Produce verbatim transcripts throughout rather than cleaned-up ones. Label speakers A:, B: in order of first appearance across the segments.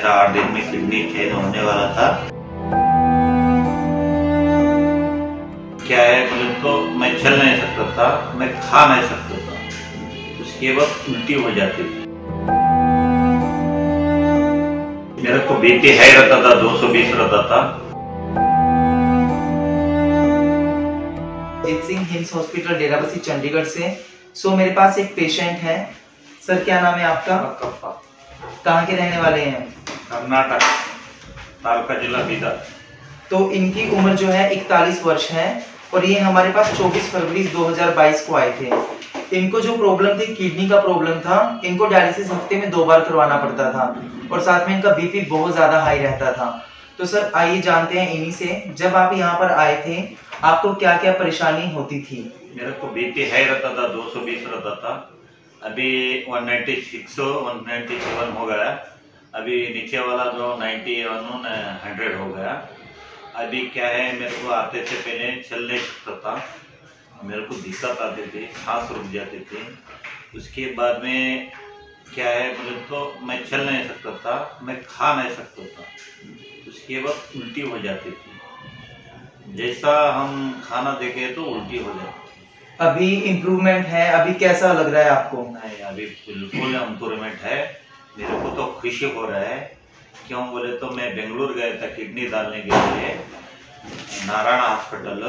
A: मेरा आठ दिन में किडनी चेंज होने वाला था। क्या है बोले तो मैं चल नहीं सकता था, मैं खा नहीं सकता था, उसके बाद उल्टी हो जाती थी। मेरे को बीपी हाई रहता था, दो सौ बीस रहता था।
B: जीत सिंह हिम्स हॉस्पिटल डेराबस्सी चंडीगढ़ से। सो मेरे पास एक पेशेंट है। सर क्या नाम है आपका? कहाँ के रहने वाले हैं?
A: कर्नाटक, तालका जिला बीदर।
B: तो इनकी उम्र जो है इकतालीस वर्ष है और ये हमारे पास चौबीस फरवरी दो हज़ार बाईस को आए थे। इनको जो प्रॉब्लम थी, किडनी का प्रॉब्लम था। इनको डायलिसिस हफ्ते में दो बार करवाना पड़ता था और साथ में इनका बीपी बहुत ज्यादा हाई रहता था। तो सर आइए जानते हैं इन्हीं से, जब आप यहाँ पर आए थे आपको क्या क्या परेशानी होती थी?
A: मेरे को बीपी हाई रहता था, दो सौ बीस रहता था। अभी एक सौ छियानवे, एक सौ सत्तानवे हो गया। अभी नीचे वाला जो इक्यानवे, हंड्रेड हो गया। अभी क्या है, मेरे को आते से पहले चल नहीं सकता था, मेरे को दिक्कत आती थी, सांस रुक जाती थी। उसके बाद में क्या है बोले तो मैं चल नहीं सकता था, मैं खा नहीं सकता था, उसके बाद उल्टी हो जाती थी। जैसा हम खाना देखे तो उल्टी हो जाती।
B: अभी इम्प्रूवमेंट है? अभी कैसा लग रहा है आपको?
A: नहीं, अभी बिल्कुल इम्प्रूवमेंट है। मेरे को तो खुशी हो रहा है। क्यों बोले तो मैं बेंगलुरु गया था किडनी डालने के लिए, नारायण हॉस्पिटल।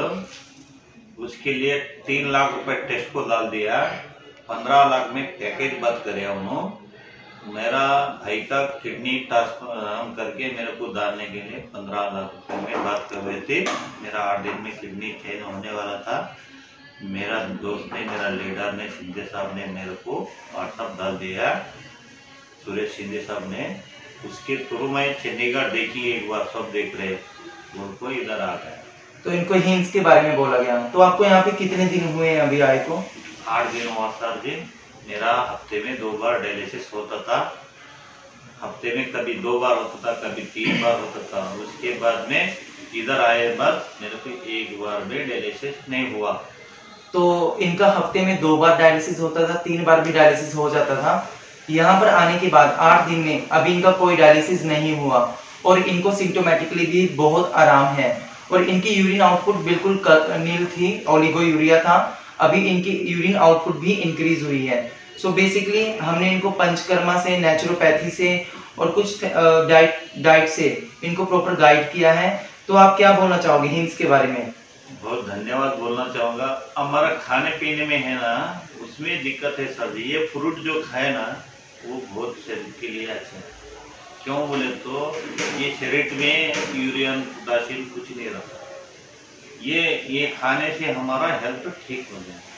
A: उसके लिए तीन लाख रुपए टेस्ट को डाल दिया, पंद्रह लाख में पैकेज बात करे उन्होंने। मेरा भाई का किडनी ट्रांसफर करके मेरे को डालने के लिए पंद्रह लाख रुपए में बात कर रहे थे। मेरा आठ दिन में किडनी चेंज होने वाला था। मेरा दोस्त ने, मेरा लीडर ने, शिंदे साहब ने मेरे को व्हाट्सअप डाल दिया, सुरेश शिंदे साहब ने। उसके थ्रू मैं चंडीगढ़ देखी, एक व्हाट्सअप देख रहे उनको इधर आ गया।
B: तो इनको हिम्स के बारे में बोला गया। तो आपको यहाँ पे कितने दिन हुए अभी आए को?
A: आठ दिन हुआ सर जी। मेरा हफ्ते में दो बार डायलिसिस होता था। हफ्ते में कभी दो बार होता था, कभी तीन बार होता था। उसके बाद में इधर आए बाद मेरे को एक बार भी डायलिसिस नहीं हुआ।
B: तो इनका हफ्ते में दो बार डायलिसिस होता था, तीन बार भी डायलिसिस हो जाता था। यहाँ पर आने के बाद आठ दिन में अभी इनका कोई डायलिसिस नहीं हुआ और इनको सिम्टोमेटिकली भी बहुत आराम है और इनकी यूरिन आउटपुट बिल्कुल नील थी, ओलिगो यूरिया था। अभी इनकी यूरिन आउटपुट भी इंक्रीज हुई है। सो so बेसिकली हमने इनको पंचकर्मा से, नेचुरोपैथी से और कुछ डाइट डाइट से इनको प्रॉपर गाइड किया है। तो आप क्या बोलना चाहोगे हिम्स के बारे में?
A: बहुत धन्यवाद बोलना चाहूँगा। हमारा खाने पीने में है ना, उसमें दिक्कत है सर जी। ये फ्रूट जो खाए ना वो बहुत शरीर के लिए अच्छा है। क्यों बोले तो ये शरीर में यूरियन, पोटाशियम कुछ नहीं रहता। ये ये खाने से हमारा हेल्थ ठीक हो जाए।